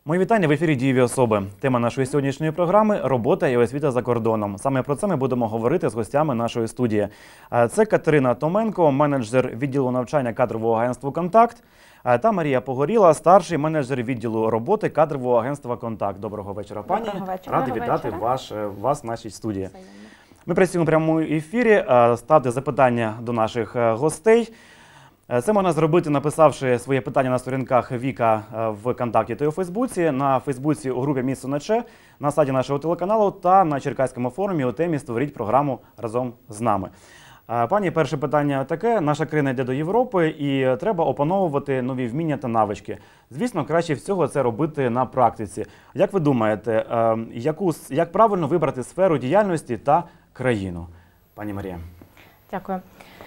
Мої вітання, в ефірі «Дієві особи». Тема нашої сьогоднішньої програми – робота і освіта за кордоном. Саме про це ми будемо говорити з гостями нашої студії. Це Катерина Томенко, менеджер відділу навчання кадрового агентства «Контакт», та Марія Погоріла, старший менеджер відділу роботи кадрового агентства «Контакт». Доброго вечора, пані. Доброго вечора. Радий вітати вас в нашій студії. Ми працюємо в прямому ефірі. Ставте запитання до наших гостей. Це можна зробити, написавши своє питання на сторінках Віка в «Контакті» та у Фейсбуці, на Фейсбуці у групі «Місто на Че», на сайті нашого телеканалу та на Черкаському форумі у темі «Створіть програму разом з нами». Пані, перше питання таке. Наша країна йде до Європи і треба опановувати нові вміння та навички. Звісно, краще всього це робити на практиці. Як ви думаєте, як правильно вибрати сферу діяльності та країну? Пані Марія. Дякую.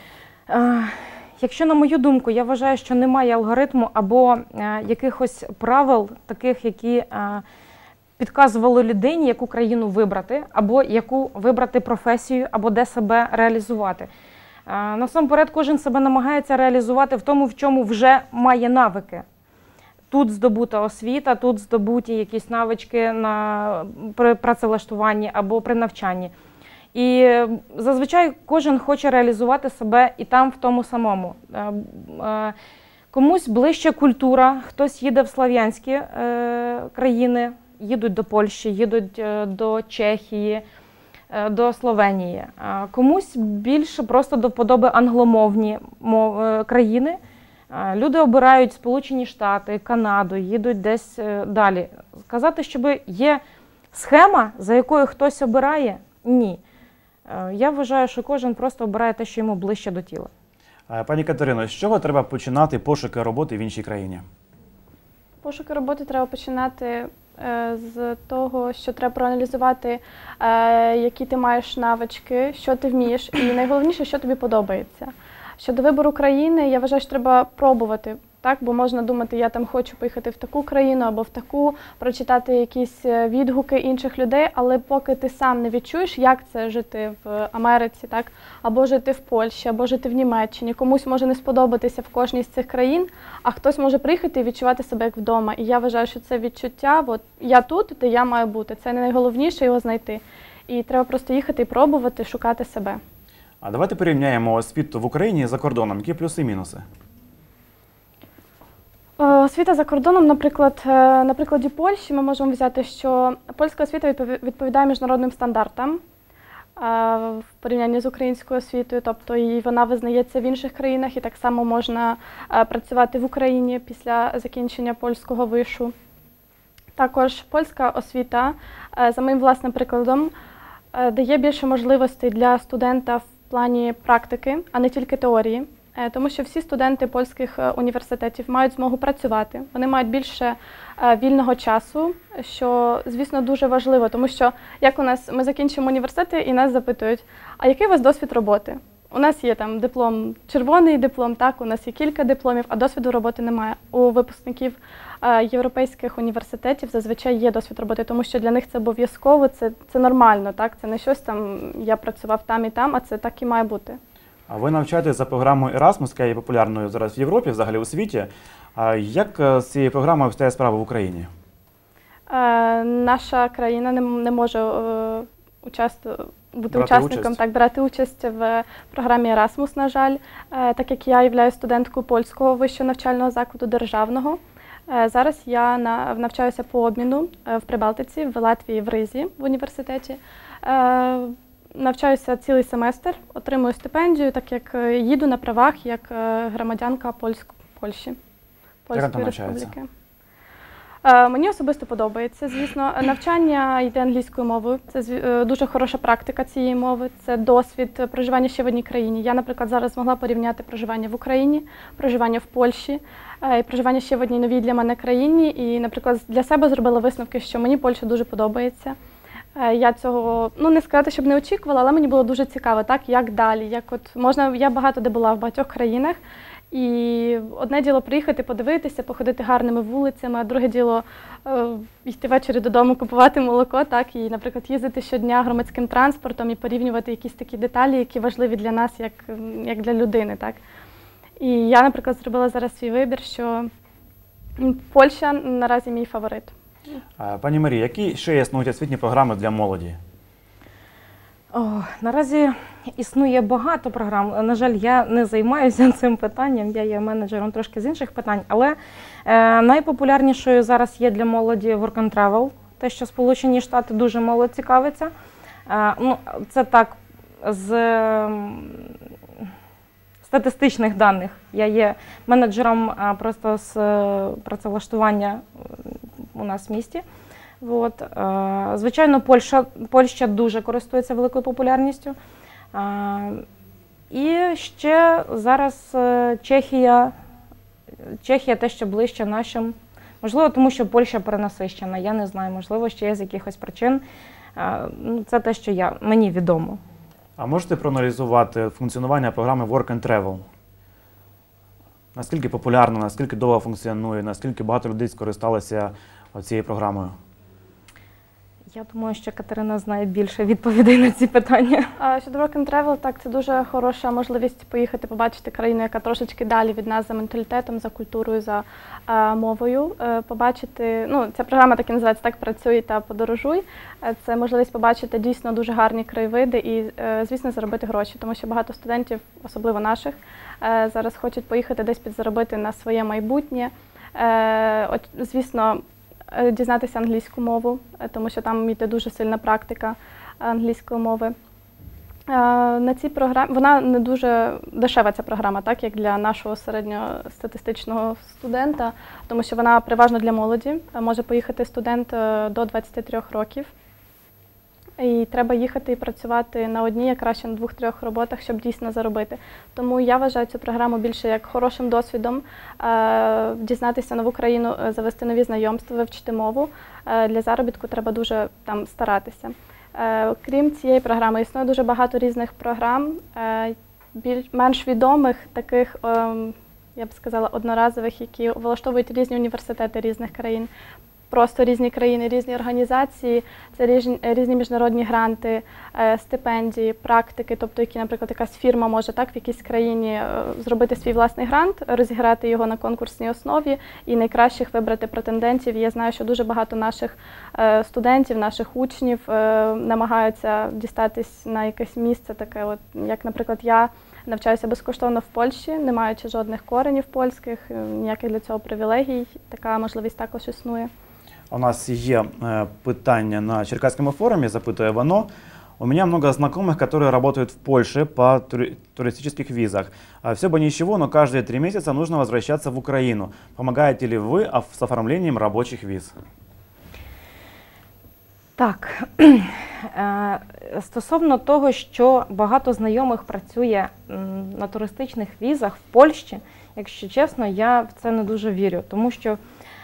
Якщо, на мою думку, я вважаю, що немає алгоритму або якихось правил, таких, які підказували людині, яку країну вибрати, або яку вибрати професію, або де себе реалізувати. Насамперед, кожен себе намагається реалізувати в тому, в чому вже має навики. Тут здобута освіта, тут здобуті якісь навички при працевлаштуванні або при навчанні. І зазвичай кожен хоче реалізувати себе і там, в тому самому. Комусь ближче культура, хтось їде в слав'янські країни, їдуть до Польщі, їдуть до Чехії, до Словенії. Комусь більше просто до вподоби англомовні країни. Люди обирають Сполучені Штати, Канаду, їдуть десь далі. Сказати, щоб є схема, за якою хтось обирає – ні. Я вважаю, що кожен просто обирає те, що йому ближче до тіла. Пані Катерино, з чого треба починати пошуки роботи в іншій країні? Пошуки роботи треба починати з того, що треба проаналізувати, які ти маєш навички, що ти вмієш, і найголовніше, що тобі подобається. Щодо вибору країни, я вважаю, що треба пробувати, так? Бо можна думати, я там хочу поїхати в таку країну або в таку, прочитати якісь відгуки інших людей, але поки ти сам не відчуєш, як це жити в Америці, так? Або жити в Польщі, або жити в Німеччині. Комусь може не сподобатися в кожній з цих країн, а хтось може приїхати і відчувати себе як вдома. І я вважаю, що це відчуття, от я тут, де я маю бути. Це не найголовніше його знайти. І треба просто їхати і пробувати, шукати себе. А давайте порівняємо освіту в Україні і за кордоном. Які плюси і мінуси? Освіта за кордоном, наприклад, на прикладі Польщі ми можемо взяти, що польська освіта відповідає міжнародним стандартам в порівнянні з українською освітою, тобто і вона визнається в інших країнах, і так само можна працювати в Україні після закінчення польського вишу. Також польська освіта, за моїм власним прикладом, дає більше можливостей для студента в плані практики, а не тільки теорії. Тому що всі студенти польських університетів мають змогу працювати, вони мають більше вільного часу, що, звісно, дуже важливо, тому що як ми закінчимо університети і нас запитують, а який у вас досвід роботи? У нас є там диплом, червоний диплом, так, у нас є кілька дипломів, а досвіду роботи немає. У випускників європейських університетів зазвичай є досвід роботи, тому що для них це обов'язково, це нормально, так, це не щось там, я працював там і там, а це так і має бути. А ви навчаєтесь за програмою Erasmus, яка є популярною зараз в Європі, взагалі у світі. Як з цією програмою обстоє справа в Україні? Наша країна не може бути учасником, так, брати участь в програмі Erasmus, на жаль, так як я є студенткою польського вищого навчального закладу державного. Зараз я навчаюся по обміну в Прибалтиці, в Латвії, в Ризі, в університеті. Навчаюся цілий семестр, отримую стипендію, так як їду на правах як громадянка Польщі, Польської Республіки. Мені особисто подобається, звісно. Навчання йде англійською мовою, це дуже хороша практика цієї мови, це досвід проживання ще в одній країні. Я, наприклад, зараз змогла порівняти проживання в Україні, проживання в Польщі і проживання ще в одній новій для мене країні. І, наприклад, для себе зробила висновки, що мені Польща дуже подобається. Я цього, не сказати, щоб не очікувала, але мені було дуже цікаво, так, як далі. Я багато де була в багатьох країнах, і одне діло приїхати, подивитися, походити гарними вулицями, а друге діло йти ввечері додому, купувати молоко, так, і, наприклад, їздити щодня громадським транспортом і порівнювати якісь такі деталі, які важливі для нас, як для людини, так. І я, наприклад, зробила зараз свій вибір, що Польща наразі мій фаворит. Пані Марія, які ще існують освітні програми для молоді? Наразі існує багато програм. На жаль, я не займаюся цим питанням, я є менеджером трошки з інших питань, але найпопулярнішою зараз є для молоді Work and Travel, те, що Сполучені Штати дуже мало цікавиться. Це так, з статистичних даних. Я є менеджером просто з працевлаштування у нас в місті. От. Звичайно, Польща дуже користується великою популярністю. І ще зараз Чехія те, що ближче нашим. Можливо, тому що Польща перенасищена, я не знаю, можливо, ще є з якихось причин. Це те, що мені відомо. А можете проаналізувати функціонування програми Work and Travel? Наскільки популярна, наскільки довго функціонує, наскільки багато людей скористалися цією програмою? Я думаю, що Катерина знає більше відповідей на ці питання. Щодо Work and Travel, так, це дуже хороша можливість поїхати, побачити країну, яка трошечки далі від нас за менталітетом, за культурою, за мовою. Побачити, ця програма так і називається «Так працюй та подорожуй». Це можливість побачити дійсно дуже гарні краєвиди і, звісно, заробити гроші, тому що багато студентів, особливо наших, зараз хочуть поїхати десь підзаробити на своє майбутнє. Звісно, дізнатися англійську мову, тому що там йде дуже сильна практика англійської мови. На цій програмі, вона не дуже дешева, ця програма, так, як для нашого середньостатистичного студента, тому що вона переважно для молоді. Може поїхати студент до 23 років. І треба їхати і працювати на одній, а краще на 2-3 роботах, щоб дійсно заробити. Тому я вважаю цю програму більше як хорошим досвідом, дізнатися нову країну, завести нові знайомства, вивчити мову. Для заробітку треба дуже там старатися. Крім цієї програми, існує дуже багато різних програм, менш відомих, таких, я б сказала, одноразових, які влаштовують різні університети різних країн. Просто різні країни, різні організації, це різні міжнародні гранти, стипендії, практики, тобто які, наприклад, якась фірма може так в якійсь країні зробити свій власний грант, розіграти його на конкурсній основі і найкращих вибрати претендентів. Я знаю, що дуже багато наших студентів, наших учнів намагаються дістатись на якесь місце таке, от, як, наприклад, я навчаюся безкоштовно в Польщі, не маючи жодних коренів польських, ніяких для цього привілегій. Така можливість також існує. У нас є питання на Черкасском форуме, запитує воно. У меня много знакомых, которые работают в Польше по туристических визах. Все бы ничего, но каждые 3 месяца нужно возвращаться в Украину. Помогаете ли вы с оформлением рабочих виз? Так, стосовно того, що багато знайомих працює на туристичних візах в Польщі, якщо чесно, я в це не дуже вірю, тому що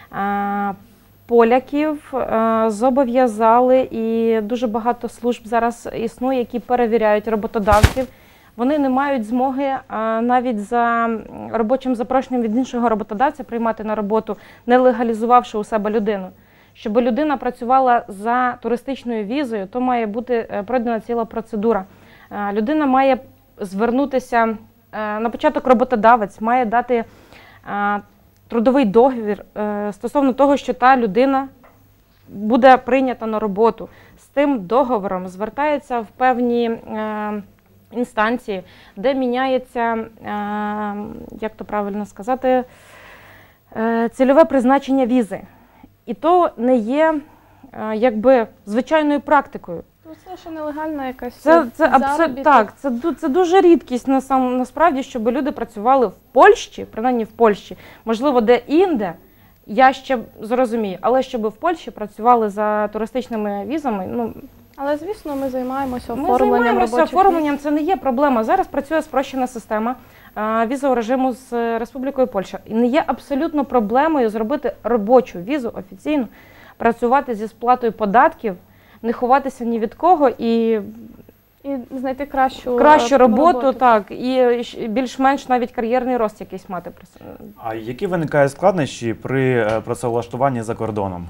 поляків зобов'язали, і дуже багато служб зараз існує, які перевіряють роботодавців. Вони не мають змоги навіть за робочим запрошенням від іншого роботодавця приймати на роботу, не легалізувавши у себе людину. Щоб людина працювала за туристичною візою, то має бути пройдена ціла процедура. Людина має звернутися, на початок роботодавець має дати трудовий договір стосовно того, що та людина буде прийнята на роботу. З тим договором звертається в певні інстанції, де міняється, як то правильно сказати, цільове призначення візи. І то не є якби звичайною практикою. Це ще нелегальна якась заробіток. Так, це дуже рідкість насправді, щоб люди працювали в Польщі, принаймні в Польщі, можливо, де-інде, я ще зрозумію, але щоб в Польщі працювали за туристичними візами, Але, звісно, ми займаємося оформленням робочих віз. Оформленням, це не є проблема. Зараз працює спрощена система візового режиму з Республікою Польща. І не є абсолютно проблемою зробити робочу візу офіційно, працювати зі сплатою податків, не ховатися ні від кого і знайти кращу роботу, так, і більш-менш навіть кар'єрний рост якийсь мати. А які виникають складнощі при працевлаштуванні за кордоном?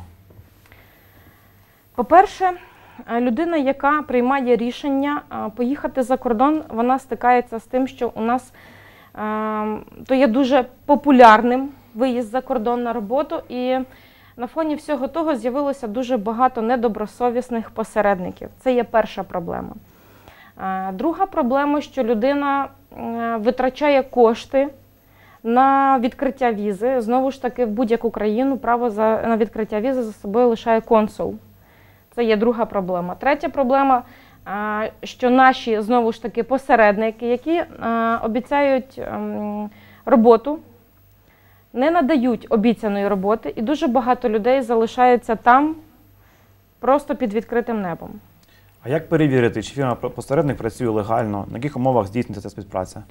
По-перше, людина, яка приймає рішення поїхати за кордон, вона стикається з тим, що у нас то є дуже популярним виїзд за кордон на роботу, і на фоні всього того з'явилося дуже багато недобросовісних посередників. Це є перша проблема. Друга проблема, що людина витрачає кошти на відкриття візи. Знову ж таки, в будь-яку країну право на відкриття візи за собою лишає консул. Це є друга проблема. Третя проблема, що наші, знову ж таки, посередники, які обіцяють роботу, не надають обіцяної роботи, і дуже багато людей залишаються там просто під відкритим небом. А як перевірити, чи фірма-посередник працює легально, на яких умовах здійснюється ця співпраця?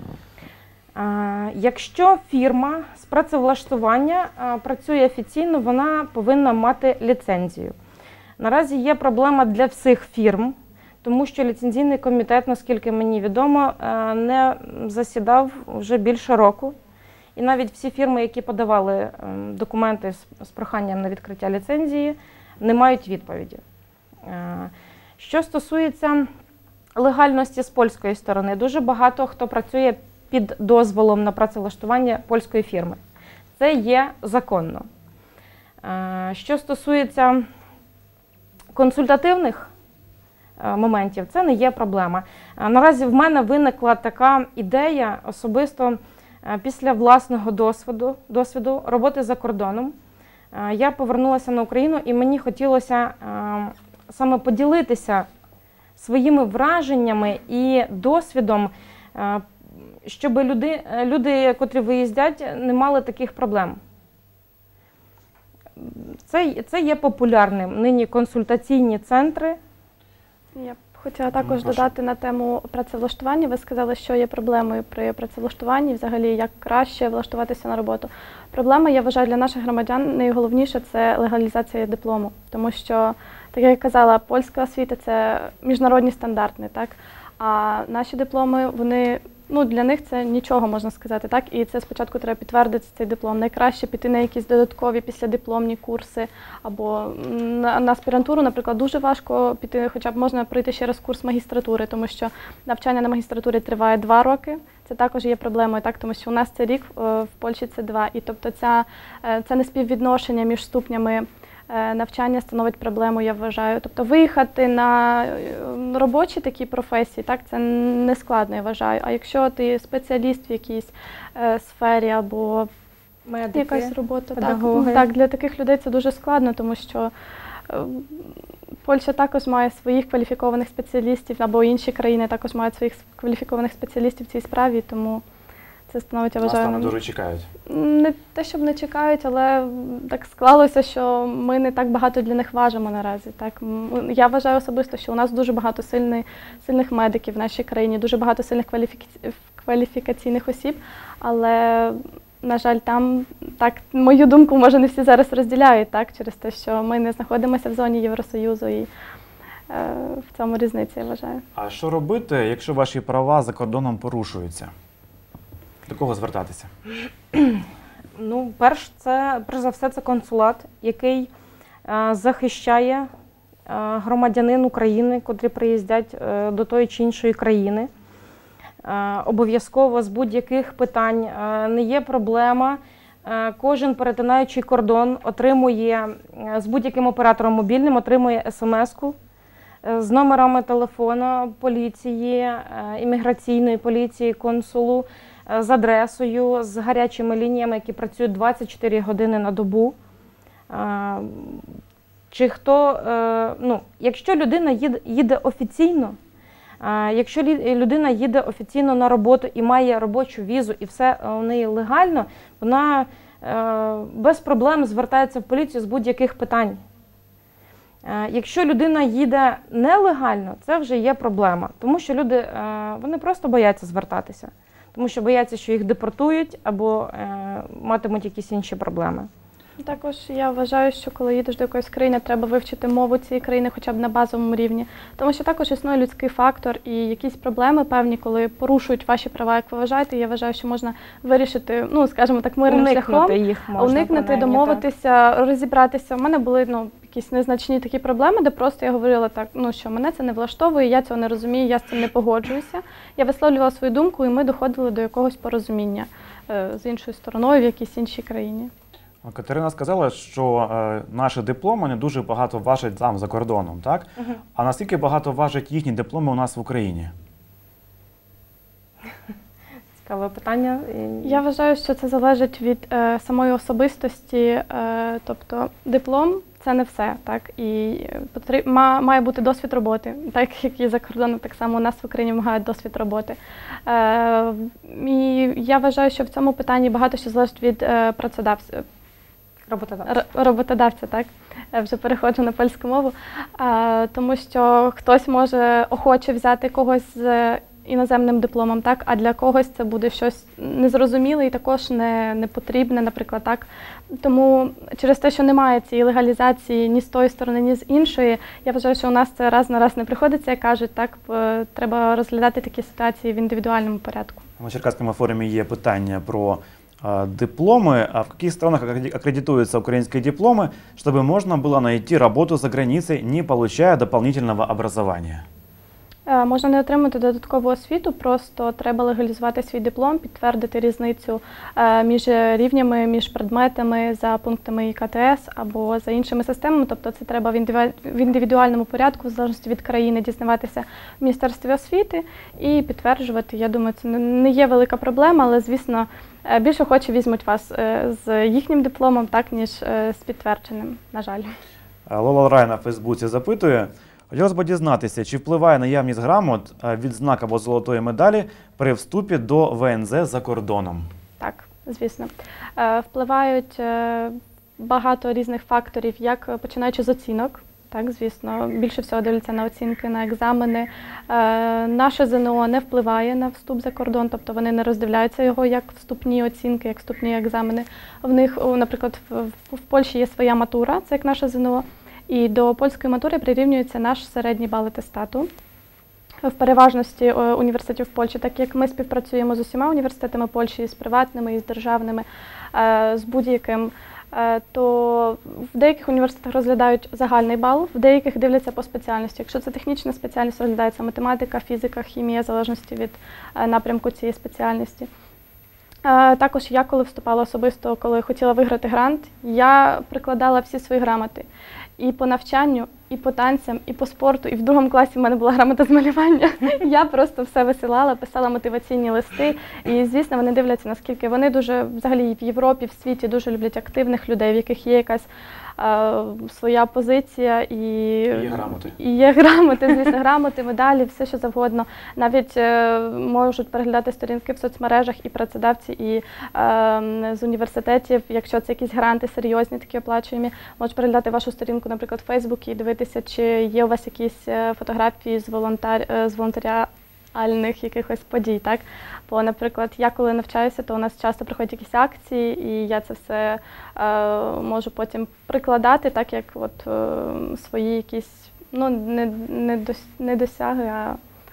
Якщо фірма з працевлаштування працює офіційно, вона повинна мати ліцензію. Наразі є проблема для всіх фірм, тому що ліцензійний комітет, наскільки мені відомо, не засідав вже більше року. І навіть всі фірми, які подавали документи з проханням на відкриття ліцензії, не мають відповіді. Що стосується легальності з польської сторони, дуже багато хто працює під дозволом на працевлаштування польської фірми. Це є законно. Що стосується консультативних моментів, це не є проблема. Наразі в мене виникла така ідея особисто після власного досвіду роботи за кордоном. Я повернулася на Україну і мені хотілося саме поділитися своїми враженнями і досвідом, щоб люди, котрі виїздять, не мали таких проблем. Це є популярним нині консультаційні центри. Я б хотіла також додати на тему працевлаштування. Ви сказали, що є проблемою при працевлаштуванні, взагалі, як краще влаштуватися на роботу. Проблема, я вважаю, для наших громадян найголовніше – це легалізація диплому. Тому що, так як я казала, польська освіта – це міжнародні стандарти, так? А наші дипломи, вони, для них це нічого, можна сказати, так? І це спочатку треба підтвердити цей диплом. Найкраще піти на якісь додаткові післядипломні курси, або на аспірантуру, наприклад, дуже важко піти, хоча б можна пройти ще раз курс магістратури, тому що навчання на магістратурі триває 2 роки. Це також є проблемою, так? Тому що у нас це рік, в Польщі це 2. І тобто це неспіввідношення між ступнями навчання становить проблему, я вважаю. Тобто виїхати на робочі такі професії, так, це не складно, я вважаю. А якщо ти спеціаліст в якійсь сфері або медики, якась робота, педагоги. Так, для таких людей це дуже складно, тому що Польща також має своїх кваліфікованих спеціалістів, або інші країни також мають своїх кваліфікованих спеціалістів в цій справі, тому це становить, я вважаю... Нас там дуже чекають. Не те, щоб не чекають, але так склалося, що ми не так багато для них важимо наразі. Так? Я вважаю особисто, що у нас дуже багато сильних медиків в нашій країні, дуже багато сильних кваліфікаційних осіб, але, на жаль, там, так, мою думку, може, не всі зараз розділяють, так? Через те, що ми не знаходимося в зоні Євросоюзу і в цьому різниця, я вважаю. А що робити, якщо ваші права за кордоном порушуються? До кого звертатися? Перш за все, це консулат, який захищає громадянин України, котрі приїздять до тої чи іншої країни. Обов'язково з будь-яких питань не є проблема. Кожен перетинаючий кордон отримує, з будь-яким оператором мобільним отримує смс-ку з номерами телефону поліції, імміграційної поліції, консулу, з адресою, з гарячими лініями, які працюють 24 години на добу. Якщо людина їде офіційно, якщо людина їде офіційно на роботу і має робочу візу, і все у неї легально, вона без проблем звертається в поліцію з будь-яких питань. Якщо людина їде нелегально, це вже є проблема, тому що люди, вони просто бояться звертатися. Тому що бояться, що їх депортують або матимуть якісь інші проблеми. Також я вважаю, що коли їдеш до якоїсь країни, треба вивчити мову цієї країни хоча б на базовому рівні. Тому що також існує людський фактор і якісь проблеми певні, коли порушують ваші права, як ви вважаєте, я вважаю, що можна вирішити, скажімо так, мирним шляхом. Уникнути, домовитися, розібратися. У мене були якісь незначні такі проблеми, де просто я говорила так, що мене це не влаштовує, я цього не розумію, я з цим не погоджуюся. Я висловлювала свою думку, і ми доходили до якогось порозуміння з іншою стороною в якійсь іншій країні. Катерина сказала, що наші дипломи не дуже багато важать там за кордоном, так? А наскільки багато важать їхні дипломи у нас в Україні? Цікаве питання. Я вважаю, що це залежить від самої особистості, тобто диплом – це не все, так? І має бути досвід роботи, так як і за кордоном, так само у нас в Україні вимагають досвід роботи. І я вважаю, що в цьому питанні багато що залежить від працедавця. Роботодавця, так? Вже переходжу на польську мову. Тому що хтось може охоче взяти когось з іноземним дипломом, так? А для когось це буде щось незрозуміле і також не потрібне, наприклад, так. Тому через те, що немає цієї легалізації ні з тої сторони, ні з іншої, я вважаю, що у нас це раз на раз не приходиться, як кажуть, так, треба розглядати такі ситуації в індивідуальному порядку. На Черкаському форумі є питання про дипломы, а в каких странах аккредитуются украинские дипломы, чтобы можно было найти работу за границей, не получая дополнительного образования? Можна не отримати додаткову освіту, просто треба легалізувати свій диплом, підтвердити різницю між рівнями, між предметами за пунктами ІКТС або за іншими системами. Тобто це треба в індивідуальному порядку, в залежності від країни, дізнаватися в Міністерстві освіти і підтверджувати. Я думаю, це не є велика проблема, але, звісно, більше охоче візьмуть вас з їхнім дипломом, так, ніж з підтвердженим, на жаль. Лола Рай на Фейсбуці запитує, хотілося б дізнатися, чи впливає наявність грамот, відзнак або золотої медалі при вступі до ВНЗ за кордоном? Так, звісно. Впливають багато різних факторів, як починаючи з оцінок. Так, звісно, більше всього дивляться на оцінки, на екзамени. Наше ЗНО не впливає на вступ за кордон, тобто вони не роздивляються його як вступні оцінки, як вступні екзамени. В них, наприклад, в Польщі є своя матура, це як наше ЗНО, і до польської матури прирівнюється наш середній бал атестату. В переважності університетів в Польщі, так як ми співпрацюємо з усіма університетами Польщі, з приватними, і з державними, з будь-яким, то в деяких університетах розглядають загальний бал, в деяких дивляться по спеціальності. Якщо це технічна спеціальність, розглядається математика, фізика, хімія, в залежності від напрямку цієї спеціальності. Також я, коли вступала особисто, коли хотіла виграти грант, я прикладала всі свої грамоти. І по навчанню, і по танцям, і по спорту, і в другому класі в мене була грамота з малювання. Я просто все висилала, писала мотиваційні листи. І, звісно, вони дивляться, наскільки вони дуже, взагалі, в Європі, в світі дуже люблять активних людей, в яких є якась своя позиція. І є грамоти, звісно, грамоти, медалі, все, що завгодно. Навіть можуть переглядати сторінки в соцмережах і працедавці, і з університетів, якщо це якісь гранти серйозні, такі оплачуємі, можуть переглядати вашу сторінку, наприклад, в Фейсбуці і дивитися, чи є у вас якісь фотографії з волонтеріальних якихось подій, так? Бо, наприклад, я коли навчаюся, то у нас часто приходять якісь акції, і я це все можу потім прикладати, так як от свої якісь, ну, не досяги, а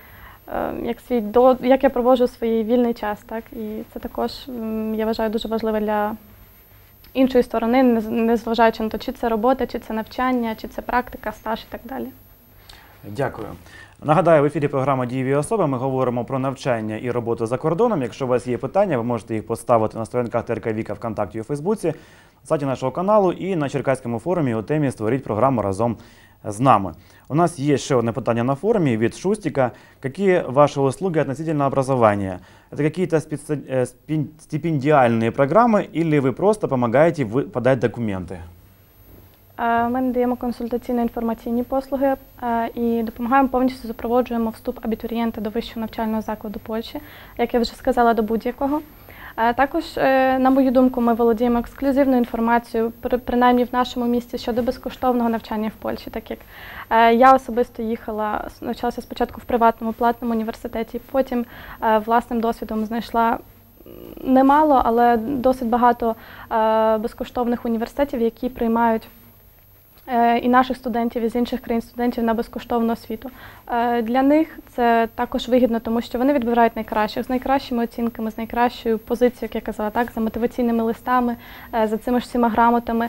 як я проводжу свій вільний час, так? І це також, я вважаю, дуже важливо для іншої сторони, незважаючи на те, чи це робота, чи це навчання, чи це практика, стаж і так далі. Дякую. Нагадаю, в ефірі програма «Дієві особи». Ми говоримо про навчання і роботу за кордоном. Якщо у вас є питання, ви можете їх поставити на сторінках ТРК Віка ВКонтакті і у Фейсбуці, на сайті нашого каналу і на Черкаському форумі у темі «Створіть програму разом з нами». У нас є ще одне питання на форумі від Шустика. Які ваші услуги относительно образования? Это какие-то стипендиальные программы или вы просто помогаете подать документы? Ми надаємо консультаційно-інформаційні послуги і допомагаємо, повністю супроводжуємо вступ абітурієнта до вищого навчального закладу Польщі, як я вже сказала, до будь-якого. Також, на мою думку, ми володіємо ексклюзивною інформацією, принаймні в нашому місті, щодо безкоштовного навчання в Польщі, так як я особисто їхала, навчалася спочатку в приватному, платному університеті, потім власним досвідом знайшла немало, але досить багато безкоштовних університетів, які приймають і наших студентів, і з інших країн студентів на безкоштовну освіту. Для них це також вигідно, тому що вони відбирають найкращих, з найкращими оцінками, з найкращою позицією, як я казала, так, за мотиваційними листами, за цими ж всіма грамотами.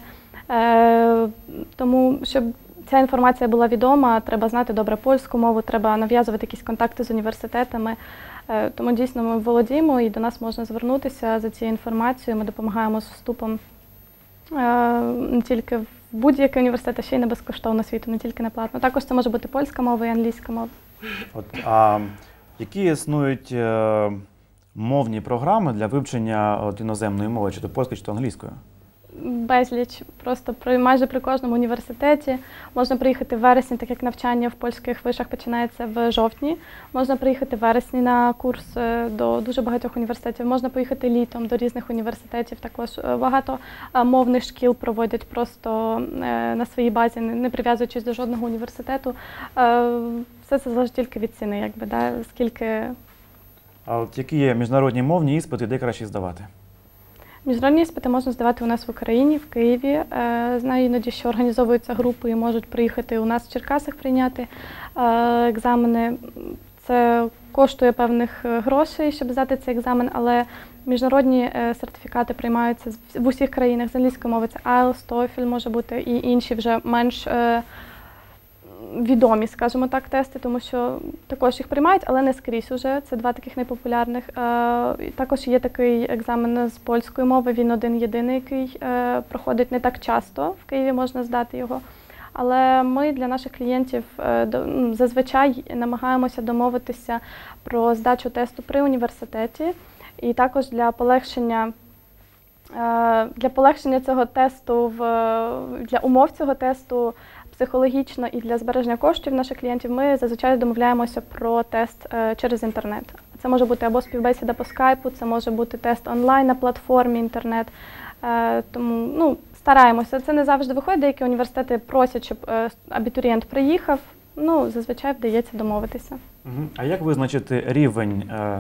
Тому, щоб ця інформація була відома, треба знати добре польську мову, треба нав'язувати якісь контакти з університетами. Тому дійсно ми володіємо і до нас можна звернутися за цією інформацією, ми допомагаємо з вступом Не тільки в будь-який університет, а ще й не безкоштовну освіту, не тільки на платну. Також це може бути польська мова і англійська мова. Які існують мовні програми для вивчення іноземної мови, чи то польської, чи то англійської? Безліч. Просто майже при кожному університеті. Можна приїхати в вересні, так як навчання в польських вишах починається в жовтні. Можна приїхати в вересні на курс до дуже багатьох університетів. Можна поїхати літом до різних університетів. Також багато мовних шкіл проводять просто на своїй базі, не прив'язуючись до жодного університету. Все це залежить тільки від ціни, якби, да? Скільки... А от які є міжнародні мовні іспити, де краще здавати? Міжнародні іспити можна здавати у нас в Україні, в Києві. Знаю іноді, що організовуються групи і можуть приїхати у нас в Черкасах прийняти екзамени. Це коштує певних грошей, щоб здати цей екзамен, але міжнародні сертифікати приймаються в усіх країнах. З англійської мови це IELTS, TOEFL може бути і інші вже менш відомі, скажімо так, тести, тому що також їх приймають, але не скрізь уже. Це два таких найпопулярних. Також є такий екзамен з польської мови, він один-єдиний, який проходить не так часто, в Києві можна здати його. Але ми для наших клієнтів зазвичай намагаємося домовитися про здачу тесту при університеті. І також для полегшення цього тесту, для умов цього тесту, психологічно і для збереження коштів наших клієнтів ми зазвичай домовляємося про тест через інтернет. Це може бути або співбесіда по скайпу, це може бути тест онлайн на платформі інтернет. Тому стараємося. Це не завжди виходить, деякі університети просять, щоб абітурієнт приїхав. Зазвичай вдається домовитися. А як визначити рівень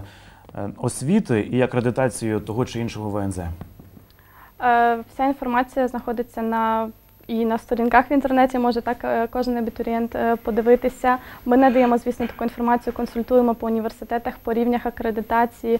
освіти і акредитацію того чи іншого ВНЗ? Вся інформація знаходиться і на сторінках в інтернеті, може так кожен абітурієнт подивитися. Ми надаємо, звісно, таку інформацію, консультуємо по університетах, по рівнях акредитації.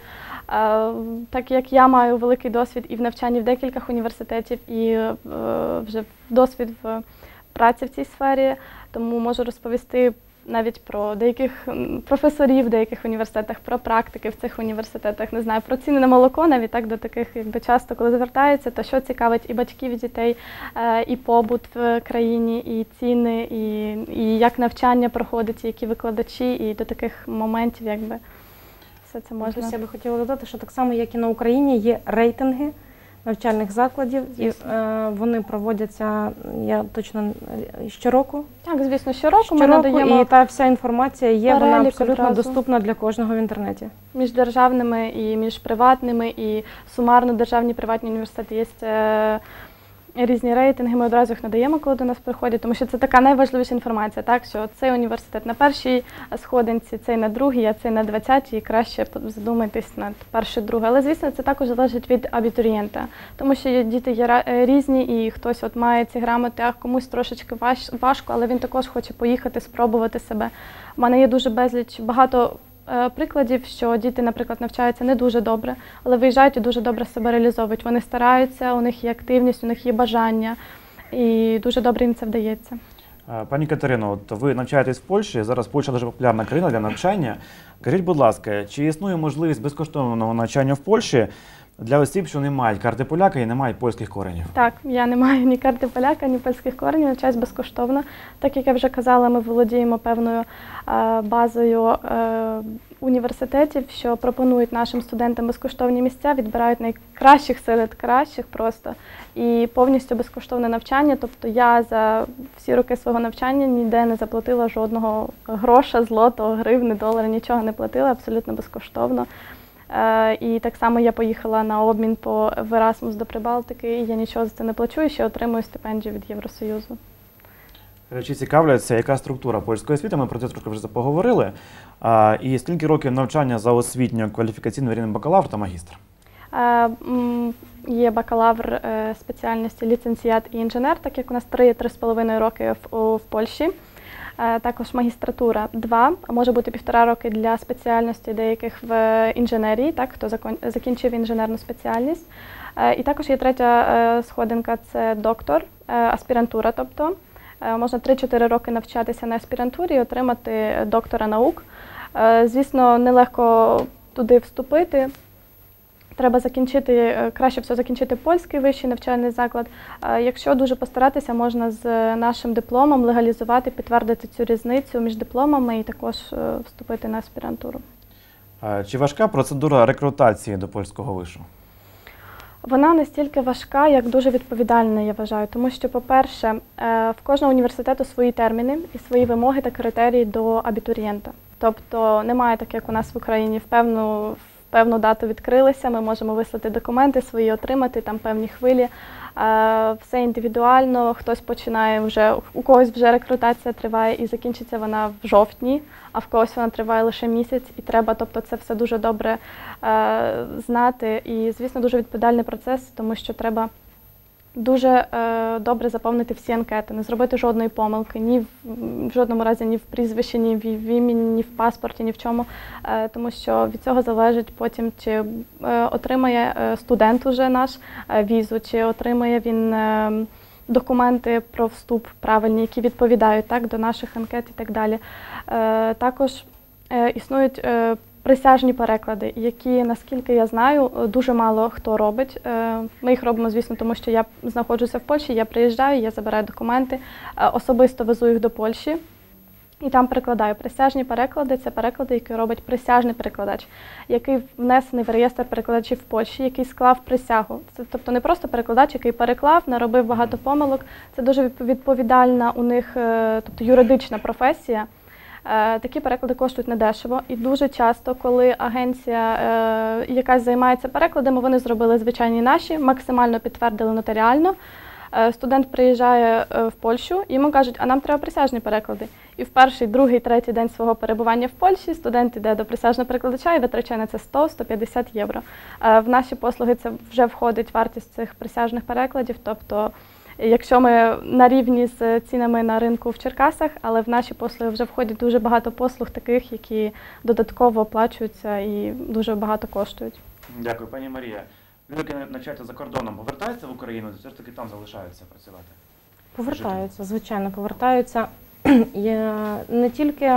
Так як я маю великий досвід і в навчанні в декількох університетів, і вже досвід в праці в цій сфері, тому можу розповісти навіть про деяких професорів в деяких університетах, про практики в цих університетах, не знаю, про ціни на молоко, навіть так до таких, якби часто, коли звертаються, то що цікавить і батьків, і дітей, і побут в країні, і ціни, і як навчання проходить, і які викладачі, і до таких моментів, якби, все це можна. Я би хотіла додати, що так само, як і на Україні, є рейтинги навчальних закладів, і вони проводяться, я точно, щороку. Так, звісно, щороку ми надаємо. І та вся інформація є, вона абсолютно одразу доступна для кожного в інтернеті. Між державними і між приватними, і сумарно державні приватні університети є різні рейтинги, ми одразу їх надаємо, коли до нас приходять, тому що це така найважливіша інформація, так, що цей університет на першій сходинці, цей на другій, а цей на 20-й, і краще задумайтесь над першою, другою. Але, звісно, це також залежить від абітурієнта, тому що діти є різні, і хтось має ці грамоти, а комусь трошечки важко, але він також хоче поїхати, спробувати себе. У мене є дуже багато прикладів, що діти, наприклад, навчаються не дуже добре, але виїжджають і дуже добре себе реалізовують. Вони стараються, у них є активність, у них є бажання, і дуже добре їм це вдається. Пані Катерино, от ви навчаєтесь в Польщі, зараз Польща дуже популярна країна для навчання. Кажіть, будь ласка, чи існує можливість безкоштовного навчання в Польщі для осіб, що не мають карти поляка і не мають польських коренів? Так, я не маю ні карти поляка, ні польських коренів, навчаюсь безкоштовно. Так, як я вже казала, ми володіємо певною базою університетів, що пропонують нашим студентам безкоштовні місця, відбирають найкращих серед кращих просто, і повністю безкоштовне навчання. Тобто я за всі роки свого навчання ніде не заплатила жодного гроша, злотого, гривни, долара, нічого не платила, абсолютно безкоштовно. І так само я поїхала на обмін в Erasmus до Прибалтики, і я нічого за це не плачу, і ще отримую стипендію від Євросоюзу. Чи цікавляться, яка структура польської освіти? Ми про це трошки вже поговорили. І скільки років навчання за освітньо-кваліфікаційним рівнем бакалавр та магістр? Є бакалавр спеціальності ліцензіат і інженер, так як у нас 3-3,5 роки в Польщі. Також магістратура 2, а може бути 1,5 роки для спеціальності деяких в інженерії, так, хто закінчив інженерну спеціальність. І також є третя сходинка – це доктор, аспірантура, тобто. Можна 3-4 роки навчатися на аспірантурі і отримати доктора наук. Звісно, нелегко туди вступити, треба закінчити, краще все закінчити польський вищий навчальний заклад. Якщо дуже постаратися, можна з нашим дипломом легалізувати, підтвердити цю різницю між дипломами і також вступити на аспірантуру. Чи важка процедура рекрутації до польського вишу? Вона настільки важка, як дуже відповідальна, я вважаю. Тому що, по-перше, в кожного університету свої терміни і свої вимоги та критерії до абітурієнта. Тобто немає так, як у нас в Україні, в певну дату відкрилися, ми можемо вислати документи свої, отримати там певні хвилі. Все індивідуально, хтось починає вже, у когось вже рекрутація триває і закінчиться вона в жовтні, а в когось вона триває лише місяць і треба, тобто це все дуже добре знати. І, звісно, дуже відповідальний процес, тому що треба дуже добре заповнити всі анкети, не зробити жодної помилки, ні в жодному разі ні в прізвищі, ні в імені, ні в паспорті, ні в чому, тому що від цього залежить потім, чи отримає студент уже наш візу, чи отримає він документи про вступ правильні, які відповідають так, до наших анкет і так далі. Також існують присяжні переклади, які, наскільки я знаю, дуже мало хто робить. Ми їх робимо, звісно, тому що я знаходжуся в Польщі, я приїжджаю, я забираю документи, особисто везу їх до Польщі і там перекладаю. Присяжні переклади – це переклади, які робить присяжний перекладач, який внесений в реєстр перекладачів в Польщі, який склав присягу. Це, тобто не просто перекладач, який переклав, наробив багато помилок. Це дуже відповідальна у них, тобто юридична професія. Такі переклади коштують недешево. І дуже часто, коли агенція якась займається перекладами, вони зробили звичайні наші, максимально підтвердили нотаріально. Студент приїжджає в Польщу, йому кажуть, а нам треба присяжні переклади. І в перший, другий, третій день свого перебування в Польщі студент йде до присяжного перекладача і витрачає на це 100-150 євро. В наші послуги це вже входить вартість цих присяжних перекладів, тобто якщо ми на рівні з цінами на ринку в Черкасах, але в наші послуги вже входить дуже багато послуг таких, які додатково оплачуються і дуже багато коштують. Дякую, пані Марія. Люди, які навчаються за кордоном, повертаються в Україну, чи все ж таки там залишаються працювати? Повертаються, звичайно, повертаються. Не тільки,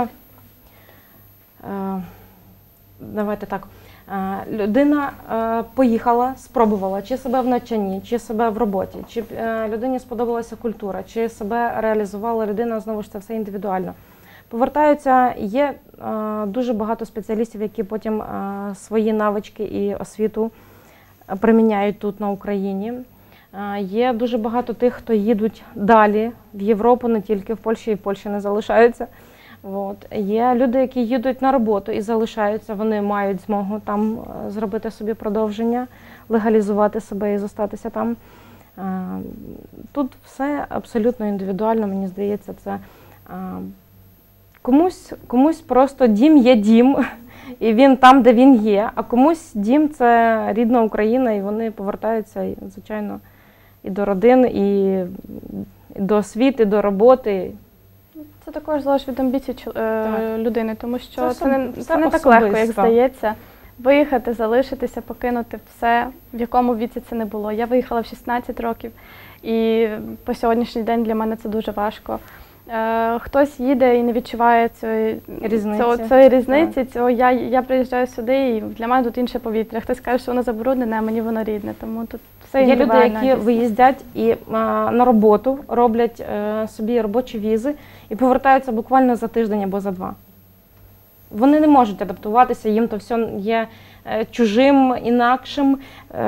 давайте так, людина поїхала, спробувала чи себе в навчанні, чи себе в роботі, чи людині сподобалася культура, чи себе реалізувала людина, знову ж це все індивідуально. Повертаються, є дуже багато спеціалістів, які потім свої навички і освіту приміняють тут на Україні. Є дуже багато тих, хто їдуть далі в Європу, не тільки в Польщі, і в Польщі не залишаються. От. Є люди, які їдуть на роботу і залишаються, вони мають змогу там зробити собі продовження, легалізувати себе і зостатися там. Тут все абсолютно індивідуально, мені здається, це комусь просто дім є дім, і він там, де він є, а комусь дім – це рідна Україна, і вони повертаються, звичайно, і до родин, і до освіти, і до роботи. Це також залежить від амбіцій людини, тому що це не так особисто. легко, як здається. Виїхати, залишитися, покинути все, в якому віці це не було. Я виїхала в 16 років, і по сьогоднішній день для мене це дуже важко. Хтось їде і не відчуває цієї різниці. Я приїжджаю сюди, і для мене тут інше повітря. Хтось каже, що воно забруднене, а мені воно рідне. Тому тут все індивідуально. Є люди, які виїздять і на роботу, роблять собі робочі візи і повертаються буквально за тиждень або за два. Вони не можуть адаптуватися, їм то все є чужим, інакшим.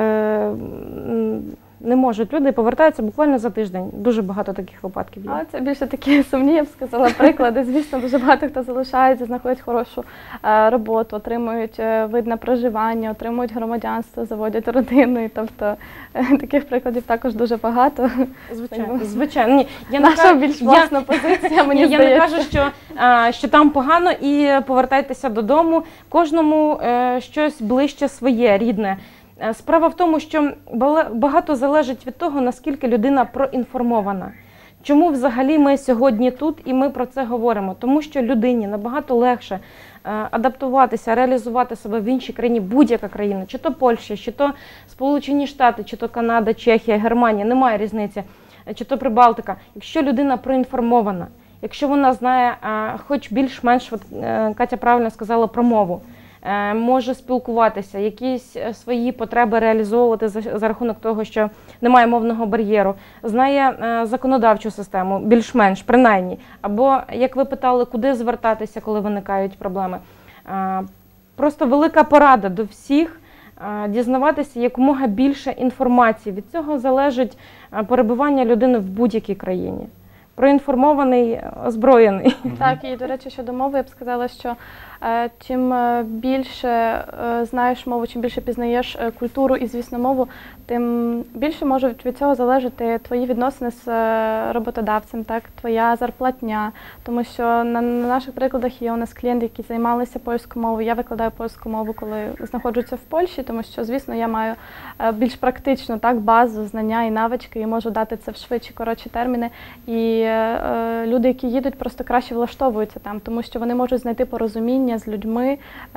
Не можуть. Люди повертаються буквально за тиждень. Дуже багато таких випадків є. А це більше такі сумні, я б сказала, приклади. Звісно, дуже багато хто залишається, знаходять хорошу роботу, отримують вид на проживання, отримують громадянство, заводять родину. Тобто таких прикладів також дуже багато. Звичайно. Ні, наша більш власна позиція, мені здається. Я не кажу, що там погано і повертайтеся додому. Кожному щось ближче своє, рідне. Справа в тому, що багато залежить від того, наскільки людина проінформована. Чому взагалі ми сьогодні тут і ми про це говоримо? Тому що людині набагато легше адаптуватися, реалізувати себе в іншій країні, будь-яка країна, чи то Польща, чи то Сполучені Штати, чи то Канада, Чехія, Германія, немає різниці, чи то Прибалтика. Якщо людина проінформована, якщо вона знає хоч більш-менш, Катя правильно сказала, про мову, може спілкуватися, якісь свої потреби реалізовувати за рахунок того, що немає мовного бар'єру, знає законодавчу систему, більш-менш, принаймні. Або, як ви питали, куди звертатися, коли виникають проблеми. Просто велика порада до всіх дізнаватися якомога більше інформації. Від цього залежить перебування людини в будь-якій країні. Проінформований, озброєний. Так, і, до речі, щодо мови, я б сказала, що чим більше знаєш мову, чим більше пізнаєш культуру і, звісно, мову, тим більше можуть від цього залежати твої відносини з роботодавцем, так, твоя зарплатня. Тому що на наших прикладах є у нас клієнти, які займалися польською мовою. Я викладаю польську мову, коли знаходжуся в Польщі, тому що, звісно, я маю більш практичну, так, базу, знання і навички, і можу дати це в швидші, коротші терміни. І люди, які їдуть, просто краще влаштовуються там, тому що вони можуть знайти порозуміння з людьми,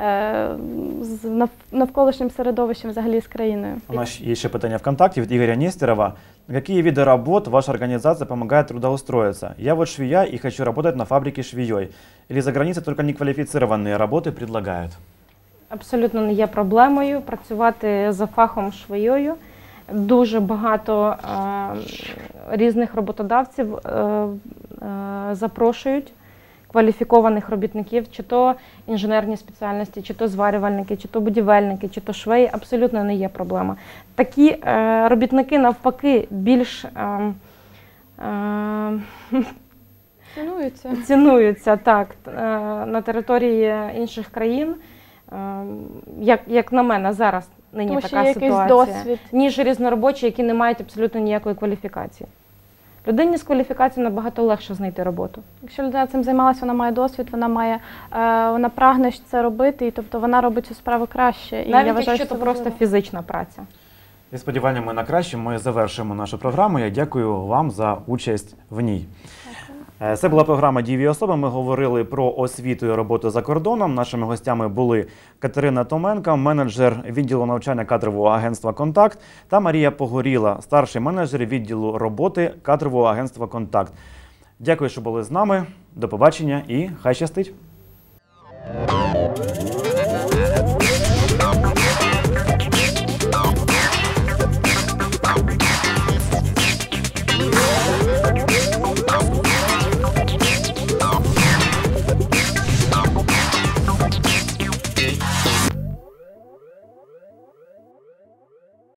з навколишнім середовищем, взагалі з країною. У нас есть еще питание ВКонтакте от Игоря Нестерова. На какие виды работ ваша организация помогает трудоустроиться? Я вот швея и хочу работать на фабрике швеей. Или за границей только неквалифицированные работы предлагают? Абсолютно не є проблемою працювати за фахом швеєю. Дуже багато різних роботодавців запрошують кваліфікованих робітників, чи то інженерні спеціальності, чи то зварювальники, чи то будівельники, чи то швеї. Абсолютно не є проблема. Такі робітники, навпаки, більш цінуються так, на території інших країн. Як на мене, зараз нині тому така ситуація, досвід, ніж різноробочі, які не мають абсолютно ніякої кваліфікації. Людині з кваліфікацією набагато легше знайти роботу. Якщо людина цим займалася, вона має досвід, вона прагне це робити, і тобто вона робить цю справу краще. І навіть я вважаю, якщо що це просто фізична праця. І сподіваннями на краще ми завершимо нашу програму. Я дякую вам за участь в ній. Це була програма «Дієві особи». Ми говорили про освіту і роботу за кордоном. Нашими гостями були Катерина Томенко, менеджер відділу навчання кадрового агентства «Контакт», та Марія Погоріла, старший менеджер відділу роботи кадрового агентства «Контакт». Дякую, що були з нами. До побачення і хай щастить!